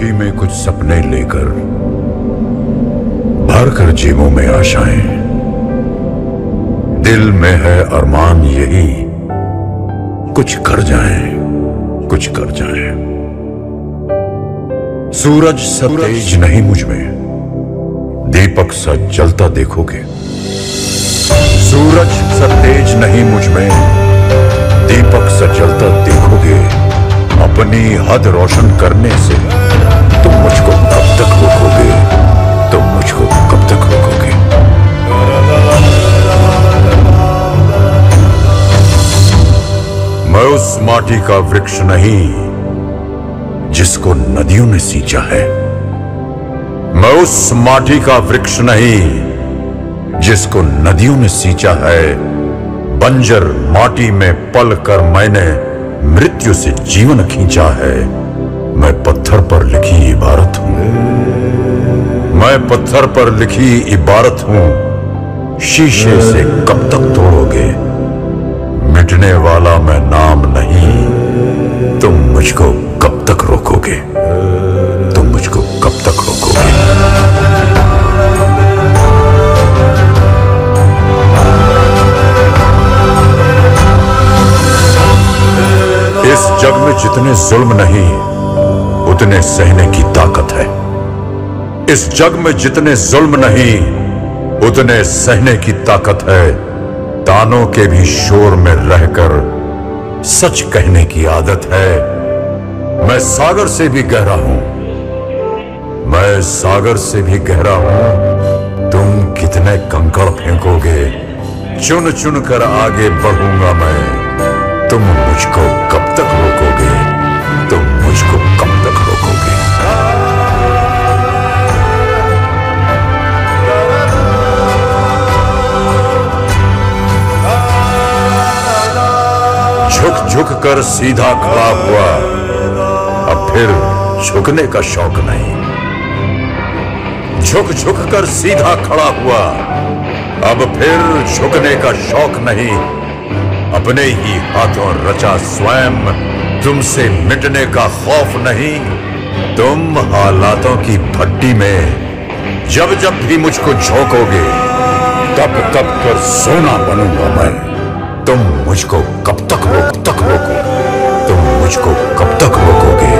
मुट्ठी में कुछ सपने लेकर भर कर जेबों में आशाएं, दिल में है अरमान यही कुछ कर जाएं, कुछ कर जाएं। सूरज सा तेज नहीं मुझ में, दीपक सा जलता देखोगे। सूरज सा तेज नहीं मुझ में, दीपक सा जलता देखोगे। अपनी हद रोशन करने से तुम मुझको कब तक रोकोगे, तुम मुझको कब तक रोकोगे। मैं उस माटी का वृक्ष नहीं जिसको नदियों ने सींचा है। मैं उस माटी का वृक्ष नहीं जिसको नदियों ने सींचा है। बंजर माटी में पल कर मैंने मृत्यु से जीवन खींचा है। मैं पत्थर पर लिखी इबारत हूं, मैं पत्थर पर लिखी इबारत हूं। शीशे से कब तक तोड़ोगे, मिटने वाला मैं नाम नहीं। तुम मुझको कब तक रोकोगे, तुम मुझको कब तक रोकोगे। इस जग में जितने जुल्म नहीं उतने सहने की ताकत है। इस जग में जितने जुल्म नहीं उतने सहने की ताकत है। तानों के भी शोर में रहकर सच कहने की आदत है। मैं सागर से भी गहरा हूं, मैं सागर से भी गहरा हूं। तुम कितने कंकड़ फेंकोगे, चुन चुन कर आगे बढ़ूंगा मैं। तुम मुझको कब तक रोकोगे, तुम मुझको कब तक रोकोगे। झुक झुक कर सीधा खड़ा हुआ, अब फिर झुकने का शौक नहीं। झुक झुक कर सीधा खड़ा हुआ, अब फिर झुकने का शौक नहीं। अपने ही हाथों रचा स्वयं, तुमसे मिटने का खौफ नहीं। तुम हालातों की भट्टी में जब जब भी मुझको झोंकोगे, तब तब कर सोना बनूंगा मैं। तुम मुझको कब तक रोको, तुम मुझको कब तक रोकोगे।